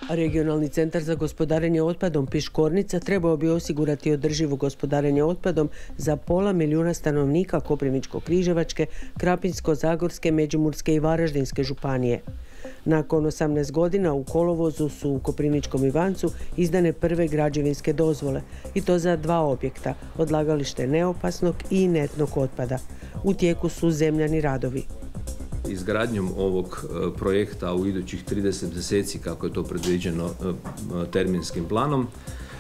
Regionalni centar za gospodarenje otpadom Piškornica trebao bi osigurati održivo gospodarenje otpadom za 500 000 stanovnika Koprivničko-križevačke, Krapinsko-zagorske, Međimurske i Varaždinske županije. Nakon 18 godina u kolovozu su u Koprivničkom Ivancu izdane prve građevinske dozvole, i to za 2 objekta, odlagalište neopasnog i inertnog otpada. U tijeku su zemljani radovi. Izgradnjom ovog projekta u idućih 30 mjeseci, kako je to predviđeno terminskim planom,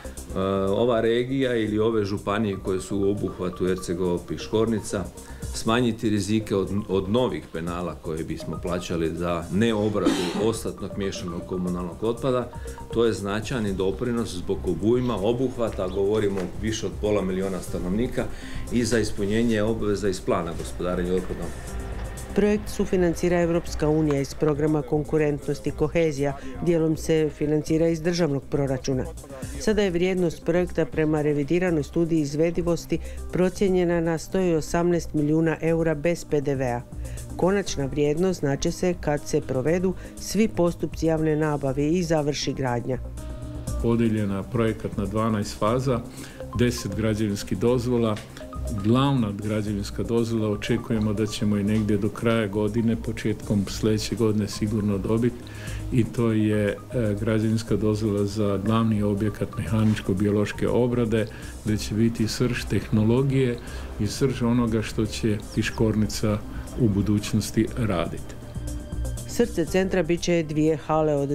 ova regija ili ove županije koje su u obuhvatu Ercegovo-Piškornica smanjiti rizike od novih penala koje bismo plaćali za neobradu ostatnog miješanog komunalnog otpada. To je značajni doprinos zbog obujma obuhvata, govorimo više od 500 000 stanovnika, i za ispunjenje obveza iz plana gospodarenja otpadom. Projekt sufinancira Europska unija iz programa Konkurentnost i kohezija, dijelom se financira iz državnog proračuna. Sada je vrijednost projekta prema revidiranoj studiji izvedivosti procijenjena na 118 milijuna eura bez PDV-a. Konačna vrijednost znače se kad se provedu svi postupci javne nabave i završi gradnja. Podijeljena projekat na 12 faza, 10 građevinskih dozvola. Glavna građevinska dozvola očekujemo da ćemo i negdje do kraja godine, početkom sljedeće godine sigurno dobiti, i to je građevinska dozvola za glavni objekat mehaničko-biološke obrade, gdje će biti srž tehnologije i srž onoga što će Piškornica u budućnosti raditi. Srce centra bit će 2 hale od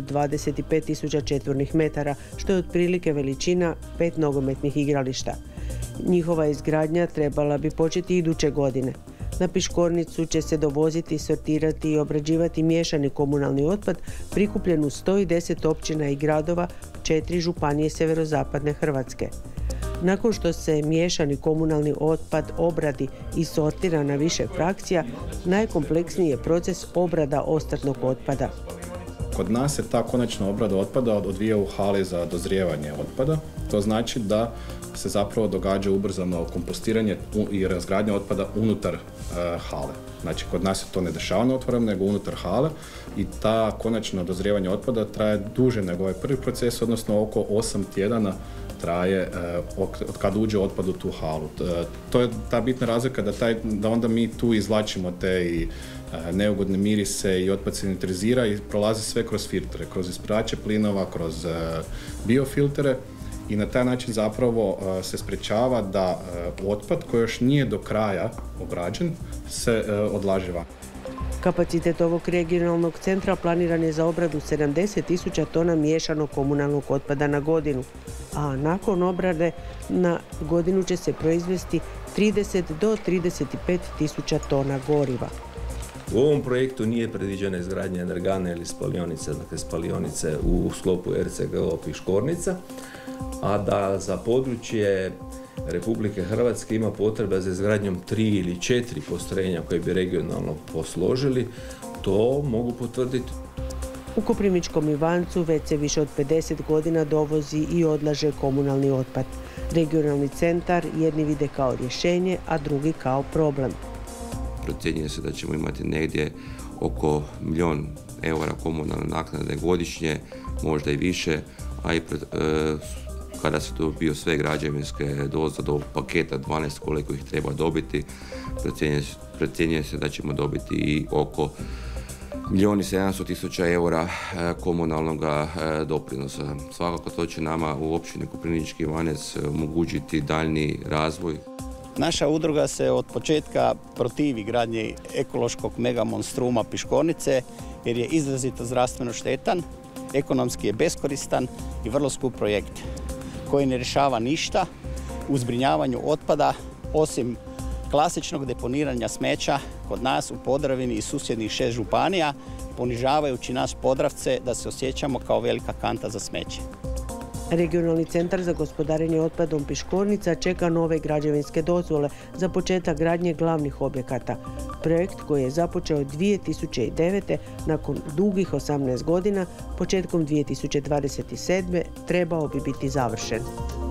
25.000 četvornih metara, što je otprilike veličina 5 nogometnih igrališta. Njihova izgradnja trebala bi početi iduće godine. Na Piškornicu će se dovoziti, sortirati i obrađivati miješani komunalni otpad prikupljen u 110 općina i gradova, 4 županije sjeverozapadne Hrvatske. Nakon što se miješani komunalni otpad obradi i sortira na više frakcija, najkompleksniji je proces obrada ostatnog otpada. Kod nas se ta konačna obrada otpada odvija u hali za dozrijevanje otpada. To znači da se zapravo događa ubrzano kompostiranje i razgradnja otpada unutar hale. Znači, kod nas se to ne dešava na otvorenom, nego unutar hale, i ta konačno dozrijevanje otpada traje duže nego ovaj prvi proces, odnosno oko 8 tjedana traje od kad uđe otpad u tu halu. To je ta bitna razlika da onda mi tu izvlačimo te i neugodne mirise i otpad se neutralizira i prolazi sve kroz filtre, kroz ispirače plinova, kroz biofiltere, i na taj način zapravo se sprečava da otpad koji još nije do kraja obrađen se odlaže van. Kapacitet ovog regionalnog centra planiran je za obradu 70.000 tona miješanog komunalnog otpada na godinu, a nakon obrade na godinu će se proizvesti 30 do 35.000 tona goriva. U ovom projektu nije predviđena izgradnja energane ili spalionice, dakle spalionice u sklopu Ercegovo-Piškornica, a da za područje Republike Hrvatske ima potreba za izgradnjom 3 ili 4 postrojenja koje bi regionalno posložili, to mogu potvrditi. U Koprivničkom Ivancu već se više od 50 godina dovozi i odlaže komunalni otpad. Regionalni centar jedni vide kao rješenje, a drugi kao problem. Procjenjuje se da ćemo imati negdje oko 1 milijun eura komunalne naknade godišnje, možda i više, a i kada se dobiju sve građevinske dozvole do paketa 12 koliko ih treba dobiti, procjenjuje se da ćemo dobiti i oko 1.700.000 eura komunalnog doprinosa. Svakako to će nama u općini Koprivnički Ivanec omogućiti daljnji razvoj. Naša udruga se od početka protivi gradnji ekološkog megamonstruma Piškornice jer je izrazito zdravstveno štetan, ekonomski je beskoristan i vrlo skup projekt koji ne rješava ništa u zbrinjavanju otpada osim klasičnog deponiranja smeća kod nas u Podravini i susjednih 6 županija, ponižavajući nas Podravce da se osjećamo kao velika kanta za smeće. Regionalni centar za gospodarenje otpadom Piškornica čeka nove građevinske dozvole za početak gradnje glavnih objekata. Projekt koji je započeo 2009. nakon dugih 18 godina, početkom 2027. trebao bi biti završen.